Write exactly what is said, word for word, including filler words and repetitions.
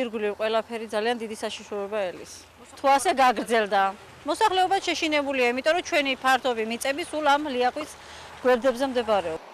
ირგვლივ ყველაფერი ძალიან დიდი საშიშროება ელის. თუ ასე გაგრძელდა, მოსახლეობა შეშინებულია, იმიტომ რომ ჩვენი ფართობი მიწები სულ ამ ლიახვის გვერდებზე მდებარეობს.